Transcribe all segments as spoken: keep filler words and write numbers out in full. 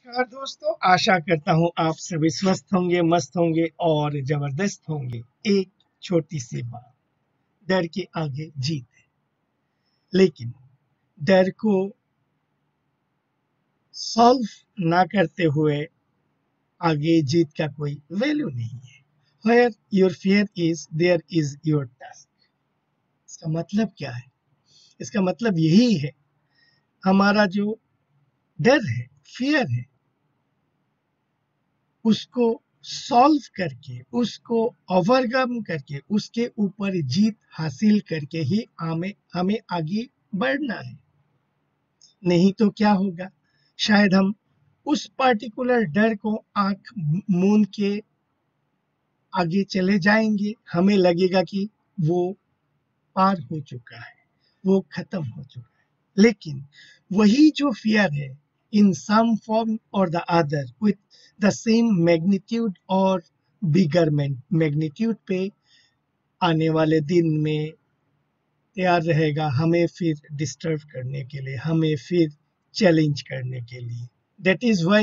नमस्कार दोस्तों, आशा करता हूँ आप सभी स्वस्थ होंगे, मस्त होंगे और जबरदस्त होंगे। एक छोटी सी बात, डर के आगे जीत है, लेकिन डर को सॉल्व ना करते हुए आगे जीत का कोई वैल्यू नहीं है। Where your fear is, there is your task। इसका मतलब क्या है? इसका मतलब यही है, हमारा जो डर है, फियर है, उसको सॉल्व करके, उसको ओवरकम करके, उसके ऊपर जीत हासिल करके ही हमें हमें आगे बढ़ना है। नहीं तो क्या होगा, शायद हम उस पर्टिकुलर डर को आंख मूंद के आगे चले जाएंगे। हमें लगेगा कि वो पार हो चुका है, वो खत्म हो चुका है, लेकिन वही जो फियर है, in some form or the other with the same magnitude और bigger magnitude पे आने वाले दिन में तैयार रहेगा हमें फिर डिस्टर्ब करने के लिए, हमें फिर चैलेंज करने के लिए। That is why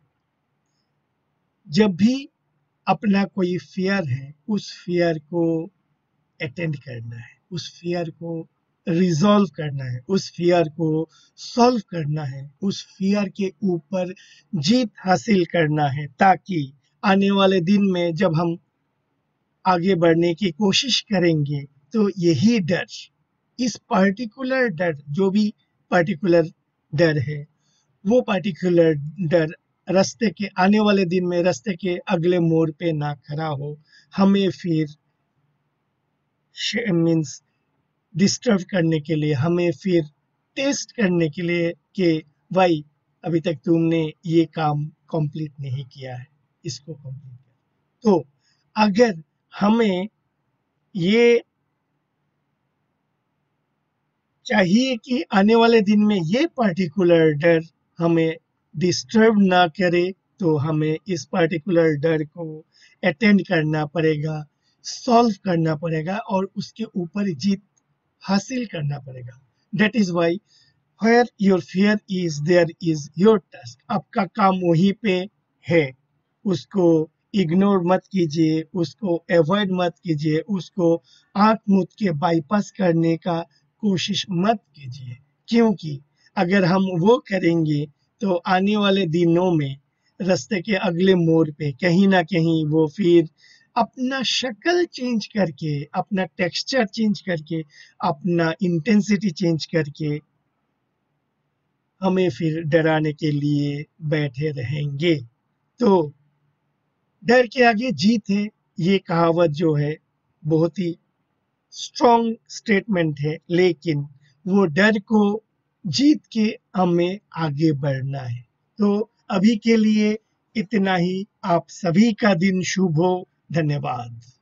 जब भी अपना कोई फियर है, उस फियर को अटेंड करना है, उस फियर को रिजॉल्व करना है, उस फियर को सॉल्व करना है, उस फियर के ऊपर जीत हासिल करना है, ताकि आने वाले दिन में जब हम आगे बढ़ने की कोशिश करेंगे तो यही डर, इस पर्टिकुलर डर, जो भी पर्टिकुलर डर है, वो पर्टिकुलर डर रास्ते के आने वाले दिन में रास्ते के अगले मोड़ पे ना खड़ा हो, हमें फिर मीन्स डिस्टर्ब करने के लिए, हमें फिर टेस्ट करने के लिए कि भाई अभी तक तुमने ये काम कंप्लीट नहीं किया है, इसको कंप्लीट कर। तो अगर हमें ये चाहिए कि आने वाले दिन में ये पर्टिकुलर डर हमें डिस्टर्ब ना करे, तो हमें इस पर्टिकुलर डर को अटेंड करना पड़ेगा, सॉल्व करना पड़ेगा और उसके ऊपर जीत हासिल करना पड़ेगा। That is why where your fear is, there is your task। आपका काम वहीं पे है, उसको इग्नोर मत कीजिए, उसको अवॉइड मत कीजिए, उसको आंख मूंद के बाईपास करने का कोशिश मत कीजिए, क्योंकि अगर हम वो करेंगे तो आने वाले दिनों में रास्ते के अगले मोड़ पे कहीं ना कहीं वो फिर अपना शक्ल चेंज करके, अपना टेक्सचर चेंज करके, अपना इंटेंसिटी चेंज करके हमें फिर डराने के लिए बैठे रहेंगे। तो डर के आगे जीत है, ये कहावत जो है बहुत ही स्ट्रॉन्ग स्टेटमेंट है, लेकिन वो डर को जीत के हमें आगे बढ़ना है। तो अभी के लिए इतना ही। आप सभी का दिन शुभ हो। धन्यवाद।